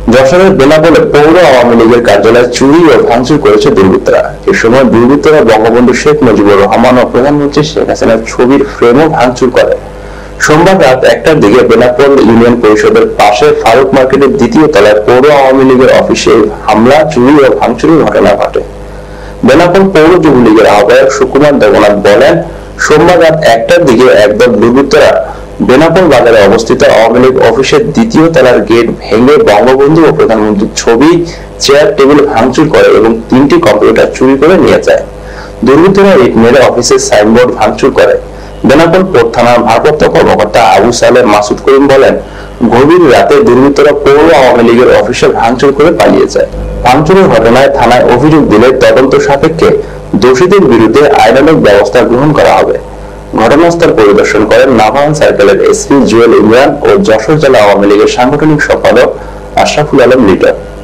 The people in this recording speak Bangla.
যশোরের বেনাপোলে পৌর আওয়ামী লীগের কার্যালয় চুরি ও ভাঙচুর করেছে দুর্বৃত্তরা। এ সময় দুর্বৃত্তরা বঙ্গবন্ধু শেখ মুজিবুর রহমান ও প্রধানমন্ত্রী শেখ হাসিনার ছবির ফ্রেমও ভাঙচুর করে। সোমবার রাত 1টার দিকে বেনাপোল ইউনিয়ন পরিষদের পাশে ফারুক মার্কেটের দ্বিতীয় তলায় পৌর আওয়ামী লীগের অফিসে হামলা, চুরি ও ভাঙচুরের ঘটনা ঘটে। বেনাপোল পৌর যুবলীগের আহ্বায়ক সুকুমার দেবনাথ বলেন, সোমবার রাত 1টার দিকে একদল দুর্বৃত্তরা বেনাপোল বাজারে অবস্থিত আওয়ামী লীগ অফিসের দ্বিতীয় তলার গেট ভেঙে বঙ্গবন্ধু ও প্রধানমন্ত্রীর ছবি, চেয়ার, টেবিল ভাঙচুর করে এবং 3টি কম্পিউটার চুরি করে নিয়ে যায়। দুর্বৃত্তরা ইট মেরে অফিসের সাইনবোর্ড ভাঙচুর করে। বেনাপোল থানার ভারপ্রাপ্ত কর্মকর্তা আবু সালেহ মাসুদ করিম বলেন, গভীর রাতে দুর্বৃত্তরা পৌর আওয়ামী লীগের অফিসে ভাঙচুর করে পালিয়ে যায়। ভাঙচুরের ঘটনায় থানায় অভিযোগ দিলে তদন্ত সাপেক্ষে দোষীদের বিরুদ্ধে আইনানুগ ব্যবস্থা গ্রহণ করা হবে। ঘটনাস্থল পরিদর্শন করেন নাভান সার্কেলের এসপি জুয়েল ইমরান ও যশোর জেলা আওয়ামী লীগের সাংগঠনিক সম্পাদক আশরাফুল আলম লিটন।